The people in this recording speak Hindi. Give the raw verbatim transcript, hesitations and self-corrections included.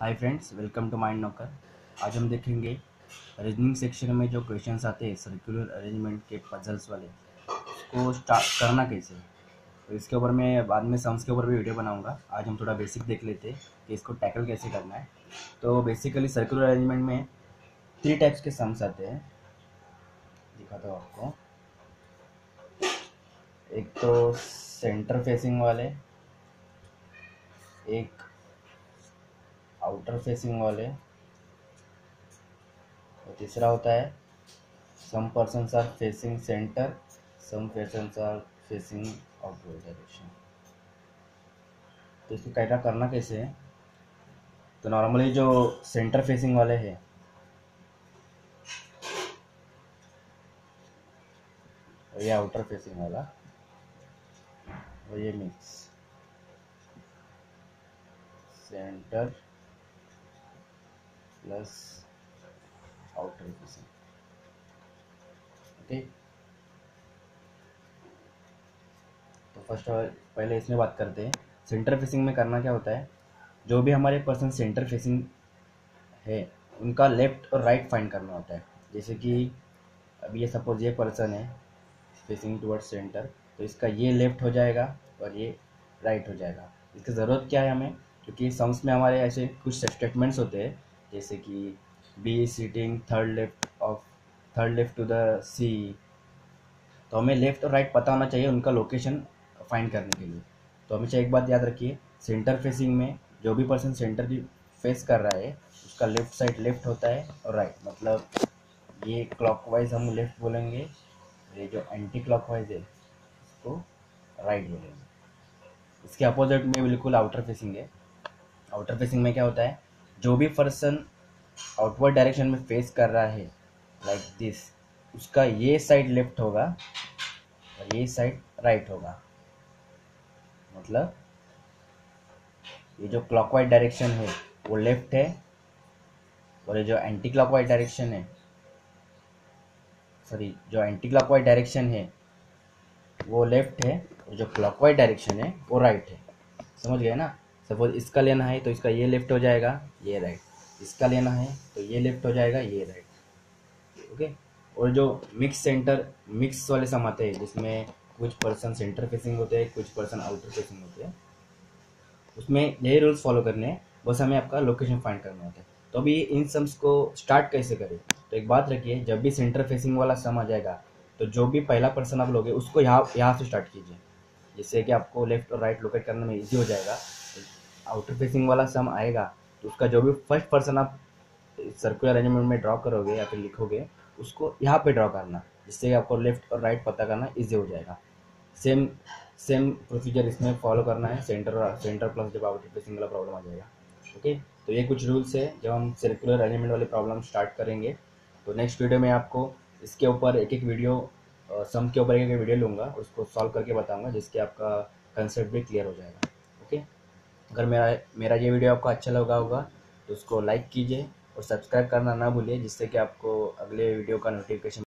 Hi friends, welcome to Mind Knocker. आज हम देखेंगे रीजनिंग सेक्शन में जो क्वेश्चंस आते हैं सर्कुलर अरेंजमेंट के पजल्स वाले, उसको स्टार्ट करना कैसे। तो इसके ऊपर मैं बाद में सम्स के ऊपर भी वीडियो बनाऊंगा। आज हम थोड़ा बेसिक देख लेते हैं कि इसको टैकल कैसे करना है। तो बेसिकली सर्कुलर अरेंजमेंट में थ्री टाइप्स के सम्स आते हैं, दिखाता हूँ आपको। एक तो सेंटर फेसिंग वाले, एक आउटर फेसिंग वाले, और तीसरा होता है some persons are facing center, some persons are facing outward direction। तो इसको कैसा करना कैसे है। तो नॉर्मली जो सेंटर फेसिंग वाले हैं, और ये आउटर फेसिंग वाला, और ये mix centre plus outer facing. Okay, तो फर्स्ट पहले इसमें बात करते हैं। सेंटर फेसिंग में करना क्या होता है, जो भी हमारे पर्सन सेंटर फेसिंग है उनका लेफ्ट और राइट फाइंड करना होता है। जैसे कि अभी ये सपोज ये पर्सन है फेसिंग टुवर्ड्स सेंटर, तो इसका ये लेफ्ट हो जाएगा और ये राइट हो जाएगा। इसकी ज़रूरत क्या है हमें, क्योंकि सम्स में हमारे ऐसे कुछ स्टेटमेंट्स होते हैं जैसे कि B seating third left of third left to the C. तो हमें लेफ्ट और राइट पता होना चाहिए उनका लोकेशन फाइंड करने के लिए। तो हमेशा एक बात याद रखिए, सेंटर फेसिंग में जो भी पर्सन सेंटर की फेस कर रहा है उसका लेफ्ट साइड लेफ्ट होता है और राइट, मतलब ये क्लॉकवाइज हम लेफ्ट बोलेंगे, ये जो एंटी क्लॉकवाइज है इसको राइट बोलेंगे। इसके अपोजिट में बिल्कुल आउटर फेसिंग है। आउटर फेसिंग में क्या होता है, जो भी पर्सन आउटवर्ड डायरेक्शन में फेस कर रहा है लाइक दिस, उसका ये साइड लेफ्ट होगा और ये साइड राइट होगा। मतलब ये जो क्लॉकवाइज डायरेक्शन है वो लेफ्ट है, और ये जो एंटी क्लॉकवाइज डायरेक्शन है सॉरी जो एंटी क्लॉकवाइज डायरेक्शन है वो लेफ्ट है, और जो क्लॉकवाइज डायरेक्शन है वो राइट है। समझ गए ना। सपोज इसका लेना है तो इसका ये लेफ्ट हो जाएगा, ये राइट। इसका लेना है तो ये लेफ्ट हो जाएगा, ये राइट। ओके। और जो मिक्स सेंटर मिक्स वाले सम आते हैं जिसमें कुछ पर्सन सेंटर फेसिंग होते हैं, कुछ पर्सन आउटर फेसिंग होते हैं, उसमें यही रूल्स फॉलो करने हैं, बस हमें आपका लोकेशन फाइंड करना होता है। तो अभी इन सम्स को स्टार्ट कैसे करें। तो एक बात रखिए, जब भी सेंटर फेसिंग वाला सम आ जाएगा तो जो भी पहला पर्सन आप लोगे उसको यहाँ यहाँ से स्टार्ट कीजिए, जिससे कि आपको लेफ्ट और राइट लोकेट करने में इजी हो जाएगा। आउटर फेसिंग वाला सम आएगा तो उसका जो भी फर्स्ट पर्सन आप सर्कुलर अरेंजमेंट में ड्रॉ करोगे या फिर लिखोगे उसको यहाँ पे ड्रॉ करना, जिससे कि आपको लेफ्ट और राइट पता करना इजी हो जाएगा। सेम सेम प्रोसीजर इसमें फॉलो करना है, सेंटर और सेंटर प्लस जब आउटर फेसिंग वाला प्रॉब्लम आ जाएगा। ओके, तो ये कुछ रूल्स है जब हम सर्कुलर अरेंजमेंट वाले प्रॉब्लम स्टार्ट करेंगे। तो नेक्स्ट वीडियो में आपको इसके ऊपर एक एक वीडियो सम के ऊपर एक एक वीडियो लूँगा, उसको सॉल्व करके बताऊँगा, जिससे आपका कंसेप्ट भी क्लियर हो जाएगा। ओके, अगर मेरा मेरा ये वीडियो आपको अच्छा लगा होगा तो उसको लाइक कीजिए और सब्सक्राइब करना ना भूलिए, जिससे कि आपको अगले वीडियो का नोटिफिकेशन